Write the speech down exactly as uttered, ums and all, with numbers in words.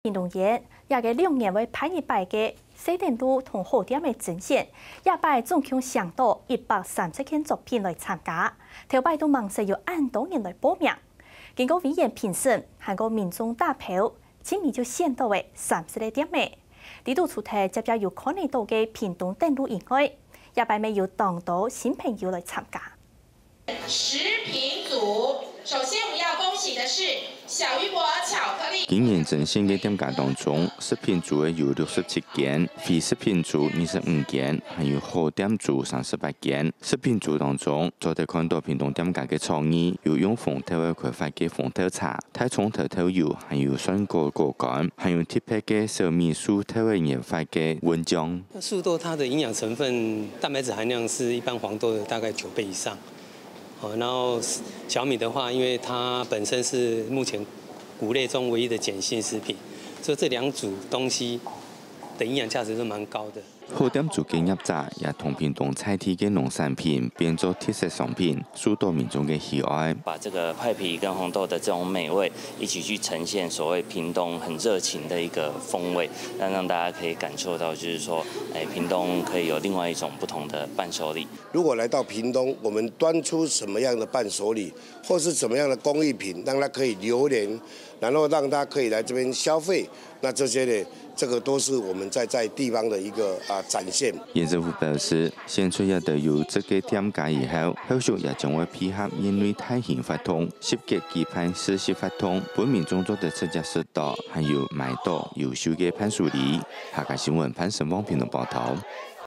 屏东县也个两年为排一摆嘅西点路同好点嘅呈现，也摆总共上到一百三十件作品来参加，头摆都忙是要按多人来报名。经过委员评审，韩国民众大票，今年就选到为三十个点嘅。呢度除睇接着有可能到嘅屏东登陆以外，也摆未有当到新朋友来参加。 食品组，首先我们要恭喜的是小玉果巧克力。 今年呈现嘅点价当中，食品组嘅有六十七件，非食品组二十五件，还有好点组三十八件。食品组当中，昨天看到屏东点价嘅创意，有用红豆嘅开发嘅红豆茶、太葱头头油，还有酸果果干，还有特别嘅小米酥头嘅研发嘅温酱。 素豆它的营养成分，蛋白质含量是一般黄豆的大概九倍以上。 哦，然后小米的话，因为它本身是目前谷类中唯一的碱性食品，所以这两组东西的营养价值都蛮高的。 好点组嘅业者也同屏东菜地嘅农产品变做特色商品，受到民众嘅喜爱。 把这个派皮跟红豆的这种美味一起去呈现所谓屏东很热情的一个风味，那让大家可以感受到，就是说，哎，屏东可以有另外一种不同的伴手礼。 如果来到屏东，我们端出什么样的伴手礼，或是怎么样的工艺品，让它可以留连，然后让大家可以来这边消费，那这些呢？ 这个都是我们在在地方的一个啊展现。 县政府表示，先出一队有这个点价以后，后续也将会配合因为太险发通、涉及期盼实施发通，本民众做的出价适当，还有买到优秀的判处理。下个新闻潘胜旺评论报道。